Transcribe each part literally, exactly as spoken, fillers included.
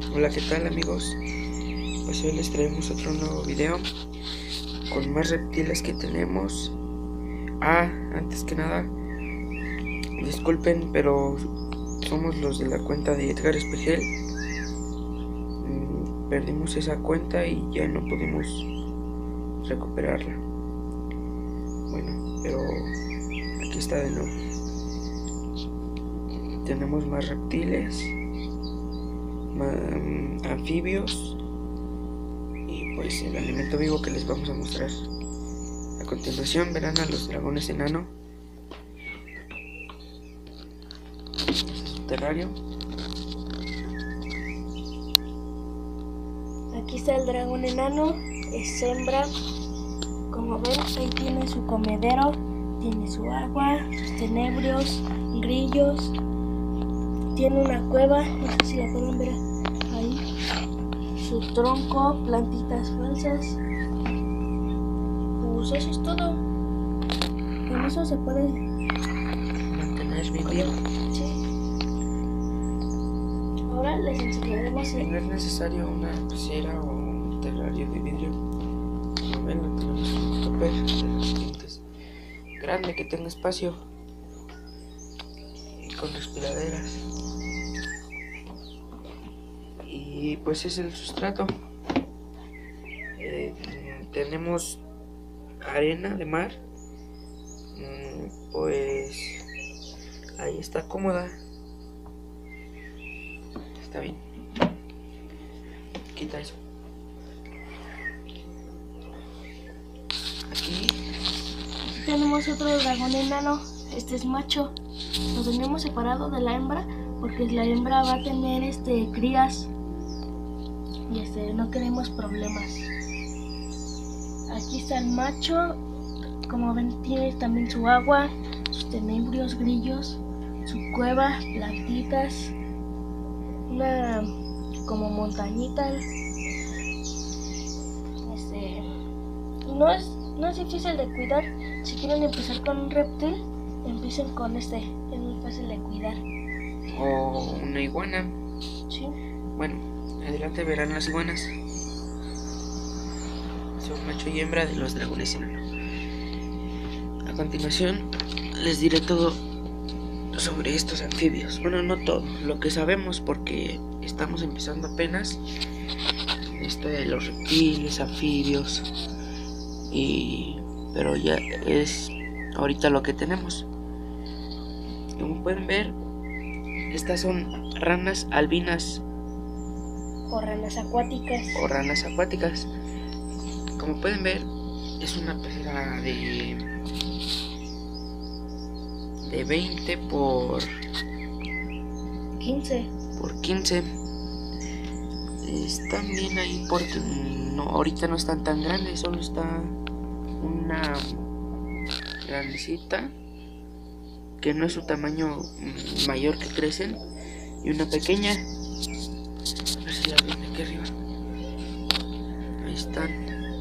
Hola, ¿qué tal amigos? Pues hoy les traemos otro nuevo video con más reptiles que tenemos. Ah, antes que nada, disculpen, pero somos los de la cuenta de Edgar Espejel. Mm, Perdimos esa cuenta y ya no pudimos recuperarla. Bueno, pero aquí está de nuevo. Tenemos más reptiles, más anfibios y pues el alimento vivo que les vamos a mostrar. A continuación verán a los dragones enano. Este es su terrario. Aquí está el dragón enano, es hembra. Como ven, ahí tiene su comedero, tiene su agua, sus tenebrios, grillos. Tiene una cueva, no sé si la pueden ver ahí. Su tronco, plantitas falsas. Pues eso es todo. Con eso se puede Mantener vivo. Sí. Ahora les enseñaremos No el... es necesario una pecera o un terrario de vidrio. Como ven, lo tenemos un topper de los dientes grande que tenga espacio y con respiraderas. Y pues es el sustrato. Eh, tenemos arena de mar. Mm, Pues ahí está cómoda. Está bien. Quita eso. Aquí Tenemos otro dragón enano, este es macho. Lo tenemos separado de la hembra porque la hembra va a tener este crías y este no queremos problemas. Aquí está el macho, como ven tiene también su agua, sus tenebrios, grillos, su cueva, plantitas, una como montañita. Este no es no es difícil de cuidar. Si quieren empezar con un reptil, empiecen con este, es muy fácil de cuidar. o una iguana. ¿Sí? Bueno, adelante verán las iguanas. Son macho y hembra de los dragones enano. A continuación les diré todo sobre estos anfibios. Bueno, no todo, lo que sabemos porque estamos empezando apenas. Esto de los reptiles, anfibios y pero ya es ahorita lo que tenemos. Como pueden ver, estas son ranas albinas O ranas acuáticas. o ranas acuáticas. Como pueden ver, es una pecera de de veinte por quince. por quince. Están bien ahí porque no, ahorita no están tan grandes, solo está una grandecita que no es su tamaño mayor que crecen y una pequeña. A ver si la ven aquí arriba. Ahí están.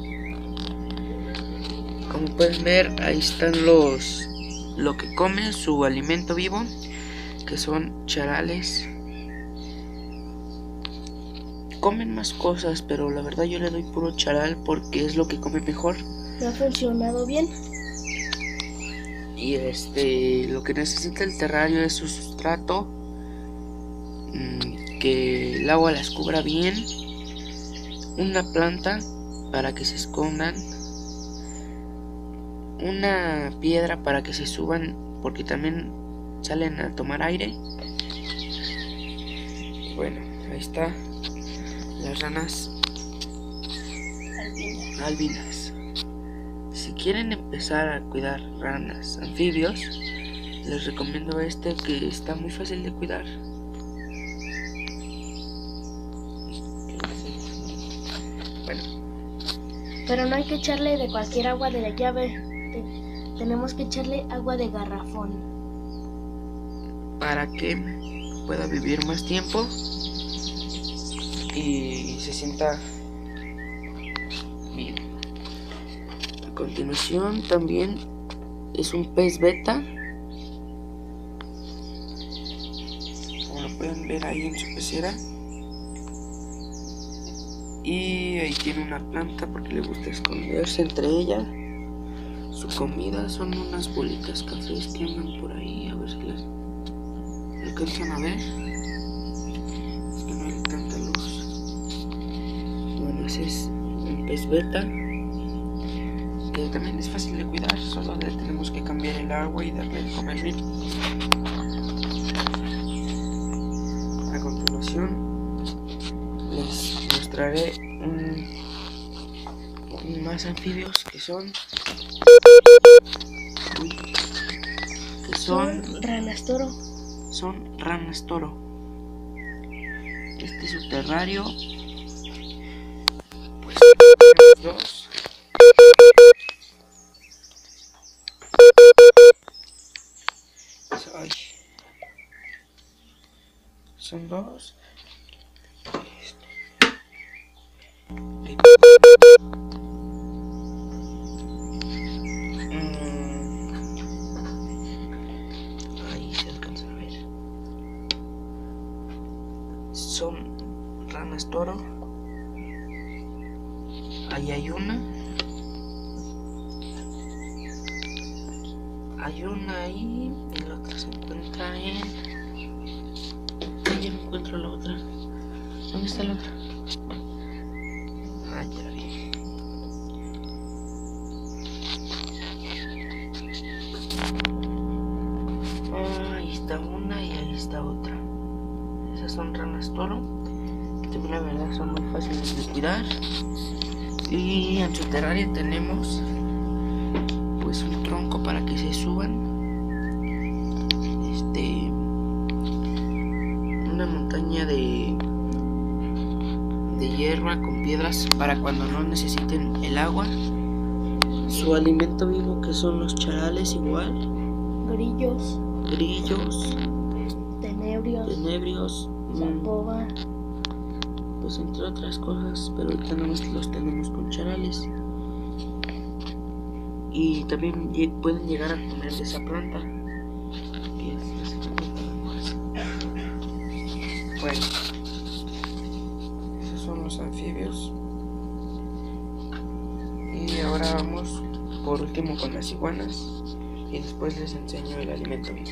Como pueden ver, ahí están los lo que comen, su alimento vivo, que son charales. Comen más cosas, pero la verdad yo le doy puro charal porque es lo que come mejor. Me ha funcionado bien. Y este, lo que necesita el terrario es su sustrato, mmm, que el agua las cubra bien, una planta para que se escondan, una piedra para que se suban porque también salen a tomar aire. Y bueno, ahí está las ranas Albinas. albinas. Si quieren empezar a cuidar ranas anfibios, les recomiendo este que está muy fácil de cuidar. Bueno, Pero no hay que echarle de cualquier agua de la llave. Te- tenemos que echarle agua de garrafón. para que pueda vivir más tiempo y se sienta bien. A continuación también es un pez beta, como lo pueden ver ahí en su pecera. Y ahí tiene una planta porque le gusta esconderse entre ella. Su comida son unas bolitas cafés que andan por ahí, a ver si las alcanzan a ver. Es que no hay tanta luz. Bueno, ese es un pez beta, que también es fácil de cuidar, solo le tenemos que cambiar el agua y darle de comer bien. A continuación les mostraré un, un más anfibios que son uy, que son, Son ranas toro. son ranas toro. Este es su terrario. Pues tenemos dos. Ay. Son dos. Ahí se alcanza a ver. Son ranas toro. Ahí hay una. Hay una ahí y la otra se encuentra en... Ay, ya no encuentro la otra. ¿Dónde está la otra? Ah, ya la vi. Ah, ahí está una y ahí está otra. Esas son ranas toro. Que la verdad son muy fáciles de cuidar. Y en su terrario tenemos pues un tronco para que se suban. Este, una montaña de de hierba con piedras para cuando no necesiten el agua. Su alimento vivo que son los charales igual. Grillos. Grillos. Tenebrios. Tenebrios. Zapoba. Pues entre otras cosas, pero ahorita no los tenemos con charales. Y también pueden llegar a comer de esa planta. Bueno, esos son los anfibios. Y ahora vamos por último con las iguanas. Y después les enseño el alimento vivo.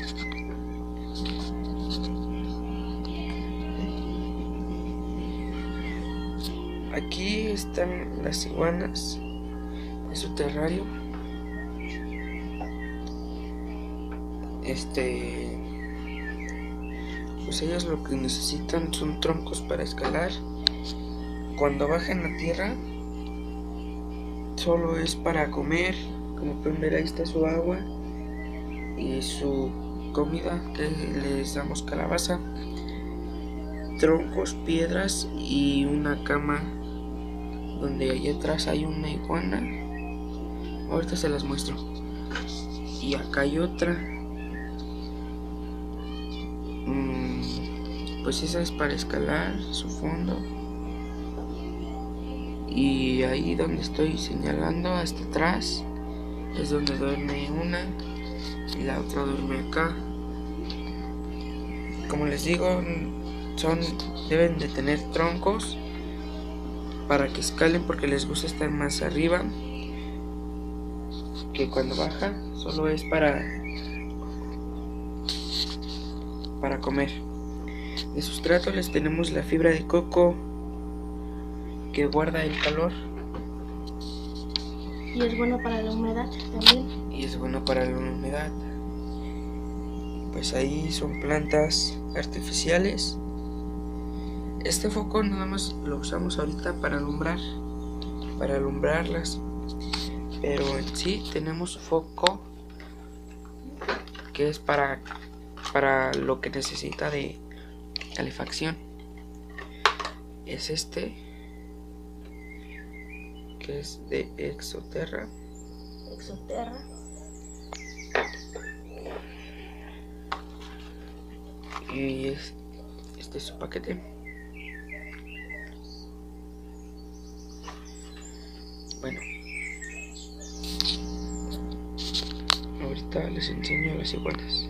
Aquí están las iguanas en su terrario. Este, pues ellas lo que necesitan son troncos para escalar. Cuando bajan a tierra solo es para comer. Como pueden ver, ahí está su agua y su comida, que les damos calabaza, troncos, piedras y una cama donde allá atrás hay una iguana. Ahorita se las muestro. Y acá hay otra. Mm, pues esa es para escalar su fondo. Y ahí donde estoy señalando hasta atrás es donde duerme una y la otra duerme acá. Como les digo, son deben de tener troncos para que escalen porque les gusta estar más arriba, que cuando baja solo es para para comer. De sustrato les tenemos la fibra de coco, que guarda el calor y es bueno para la humedad también. Y es bueno para la humedad. Pues ahí son plantas artificiales. Este foco nada más lo usamos ahorita para alumbrar, para alumbrarlas. Pero en sí tenemos foco que es para, para lo que necesita de calefacción. Es este, que es de Exoterra. Exoterra. Y es, este es su paquete. Bueno, ahorita les enseño las iguanas.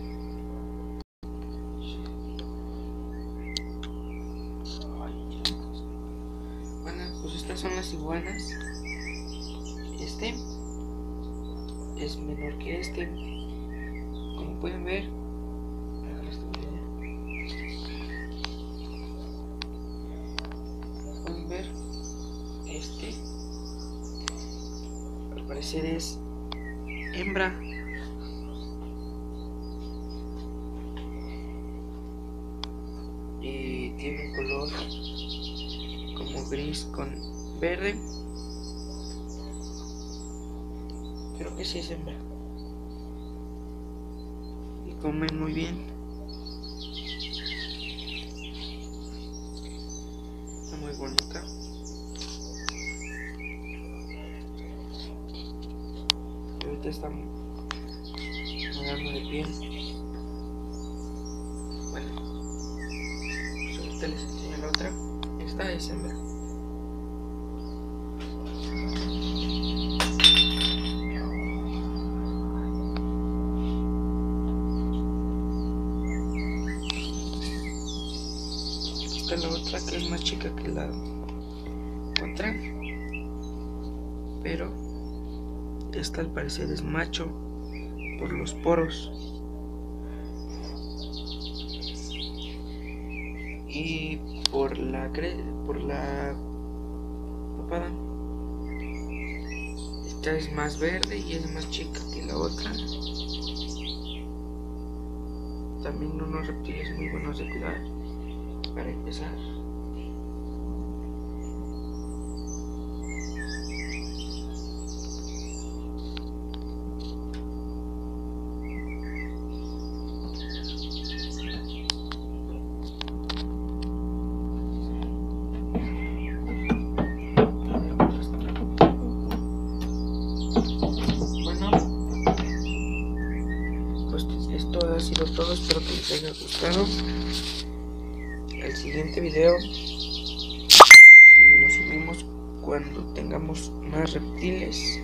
Bueno, pues Estas son las iguanas. Este es menor que este. Como pueden ver, pueden ver, este al parecer es hembra. Y tiene un color como gris con verde. Creo que sí es hembra. Y comen muy bien. Está muy bonita. Y ahorita está nadando de pie. Bueno, pues ahorita les enseño la otra. Esta es hembra. Esta es la otra, que es más chica que la otra, pero esta al parecer es macho por los poros. Y por la cre por la papada, esta es más verde y es más chica que la otra. También unos reptiles muy buenos de cuidar para empezar. Bueno, pues esto ha sido todo, espero que les haya gustado. El siguiente video lo subimos cuando tengamos más reptiles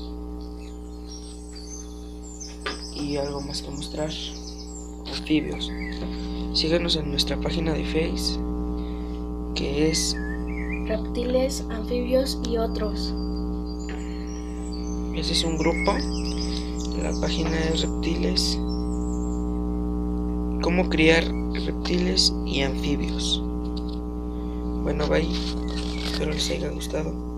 y algo más que mostrar. Anfibios. Síganos en nuestra página de Face, que es Reptiles, Anfibios y Otros. Ese es un grupo. La página es Reptiles, cómo criar reptiles y anfibios. Bueno, bye, espero les haya gustado.